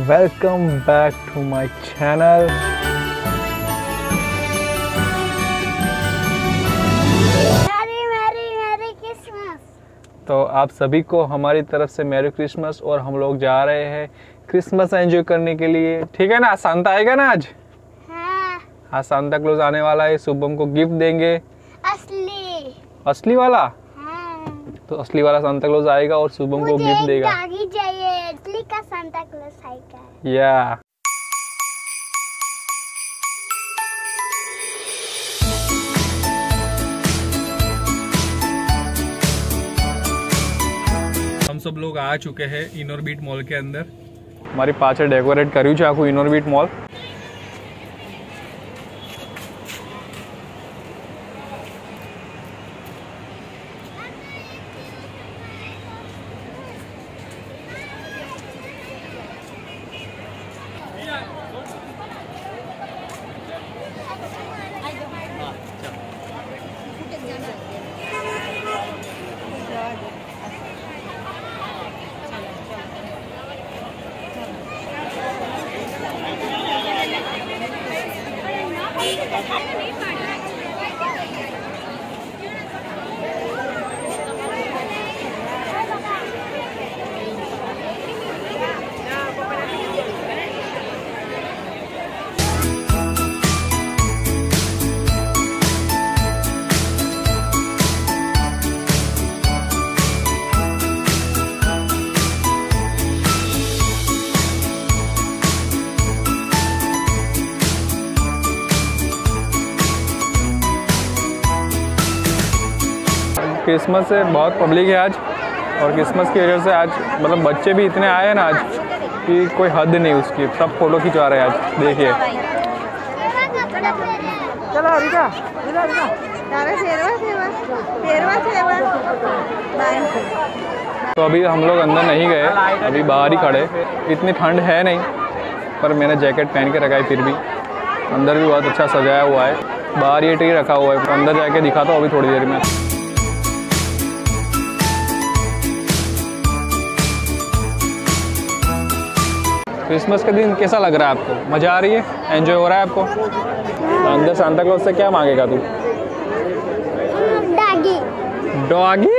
Welcome back to my channel. Merry Christmas. तो आप सभी को हमारी तरफ से मैरी क्रिसमस। और हम लोग जा रहे हैं क्रिसमस एंजॉय करने के लिए, ठीक है ना। सांता आएगा ना आज। हाँ सांता क्लॉज आने वाला है, शुभम को गिफ्ट देंगे। असली वाला। तो असली वाला सांता क्लॉज आएगा और शुभम को गिफ्ट देगा। मुझे चाहिए, असली का सांता क्लॉज आएगा। या हम सब लोग आ चुके हैं इनोरबिट मॉल के अंदर। हमारी पाछे डेकोरेट કર્યું છે આખું ઇનોરबिट मॉल। क्रिसमस से बहुत पब्लिक है आज, और क्रिसमस की वजह से आज मतलब बच्चे भी इतने आए हैं ना आज कि कोई हद नहीं उसकी। सब फोटो खिंचवा रहे हैं आज, देखिए। तो अभी हम लोग अंदर नहीं गए, अभी बाहर ही खड़े। इतनी ठंड है नहीं, पर मैंने जैकेट पहन के रखा है। फिर भी अंदर भी बहुत अच्छा सजाया हुआ है। बाहर ये ट्री रखा हुआ है, अंदर जाके दिखाता हूँ अभी थोड़ी देर में। क्रिसमस का दिन कैसा लग रहा है आपको? मज़ा आ रही है? एंजॉय हो रहा है आपको? अंदर सांता क्लॉज से क्या मांगेगा तू? डॉगी। डॉगी?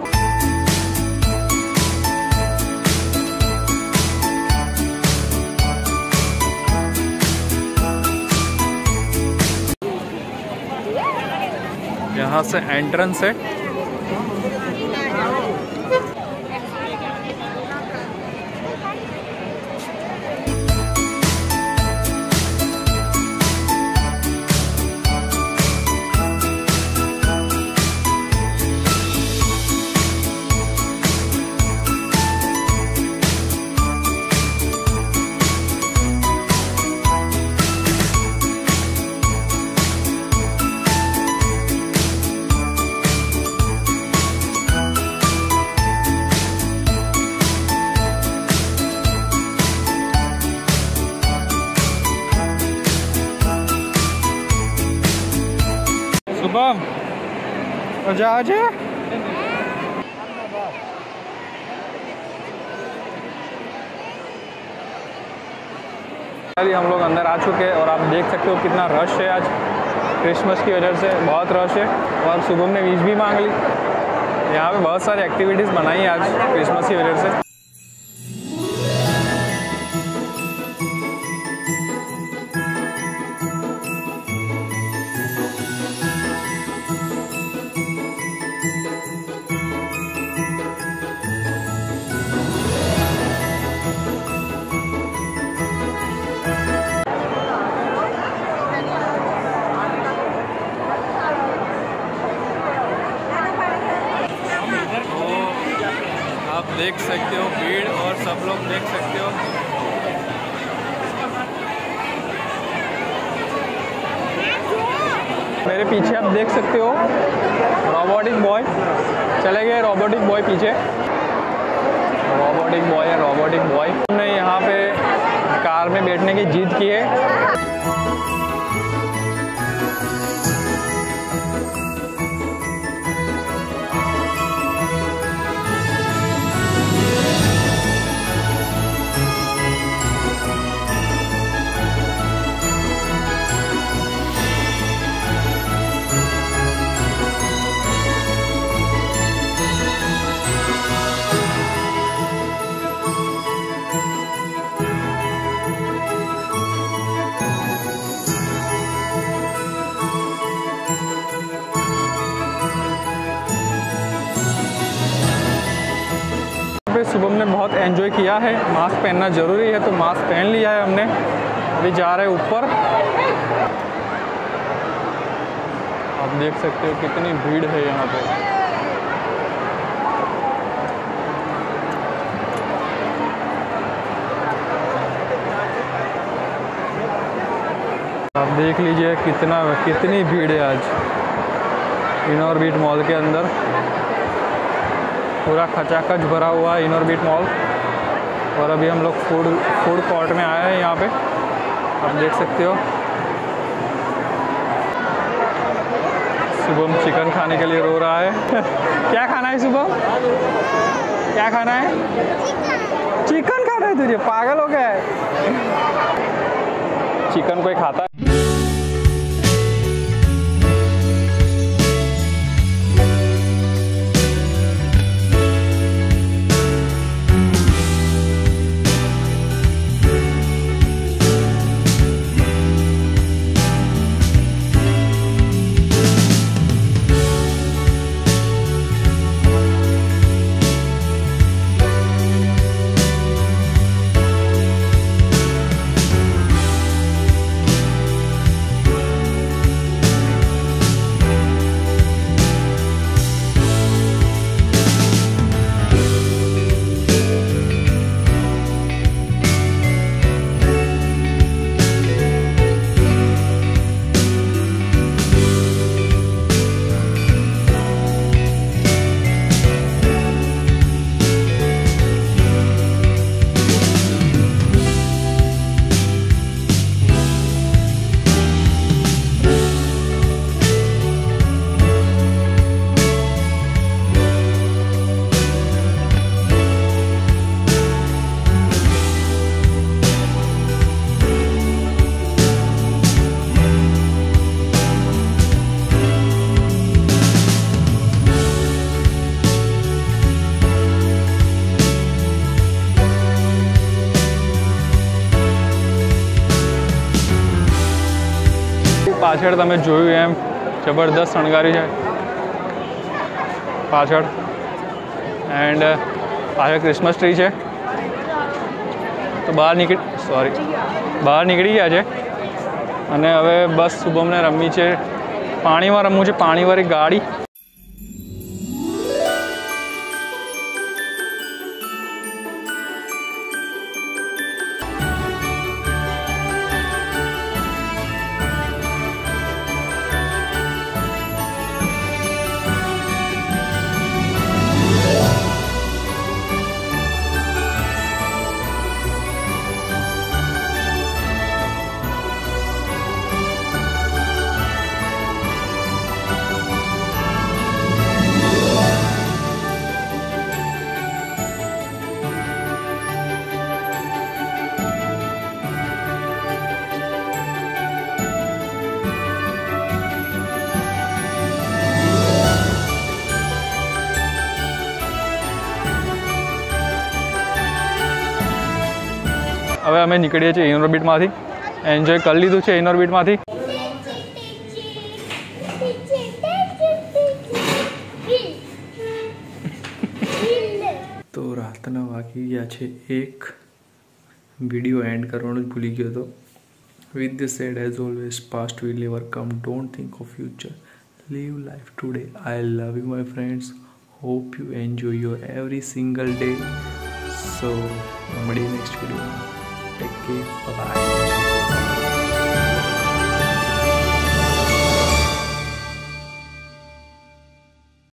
यहाँ से एंट्रेंस है। शुभम मजा आ जाए। हम लोग अंदर आ चुके हैं और आप देख सकते हो कितना रश है आज। क्रिसमस की वजह से बहुत रश है। और शुभम ने विश भी मांग ली। यहाँ पे बहुत सारी एक्टिविटीज़ बनाई आज क्रिसमस की वजह से। आप देख सकते हो भीड़, और सब लोग देख सकते हो। मेरे पीछे आप देख सकते हो रोबोटिक बॉय चले गए। रोबोटिक बॉय पीछे, रोबोटिक बॉय है। रोबोटिक बॉय हमने यहाँ पे कार में बैठने की जिद की है। शुभम ने बहुत एंजॉय किया है। मास्क पहनना ज़रूरी है तो मास्क पहन लिया है हमने। अभी जा रहे हैं ऊपर। आप देख सकते हो कितनी भीड़ है यहाँ पे। आप देख लीजिए कितनी भीड़ है आज इनॉर्बिट मॉल के अंदर। पूरा खचाखच भरा हुआ है इनॉर्बिट मॉल। और अभी हम लोग फूड कोर्ट में आए हैं। यहाँ पे आप देख सकते हो शुभम चिकन खाने के लिए रो रहा है। क्या खाना है शुभम? क्या खाना है? चिकन खाना है तुझे? पागल हो गया है? चिकन कोई खाता है? પાછળ તમે જોયું એમ જબરદસ્ત શણગારી છે પાછળ એન્ડ પાછળ ક્રિસમસ ટ્રી છે તો બહાર નીકળી ગયા છે અને હવે બસ શુભમને રમવી છે પાણીમાં રમવું છે પાણીવાળી ગાડી હવે અમે નીકળીએ છીએ ઇનોર્બિટમાંથી એન્જોય કરી લીધું છે ઇનોર્બિટમાંથી તો રાતના વાગી ગયા છે 1 વિડીયો એન્ડ કરવાનું જ ભૂલી ગયો હતો with this said as always past will never come don't think of future live life today. I love you my friends. Hope you enjoy your every single day. So મળીએ next video. Take care. Bye bye.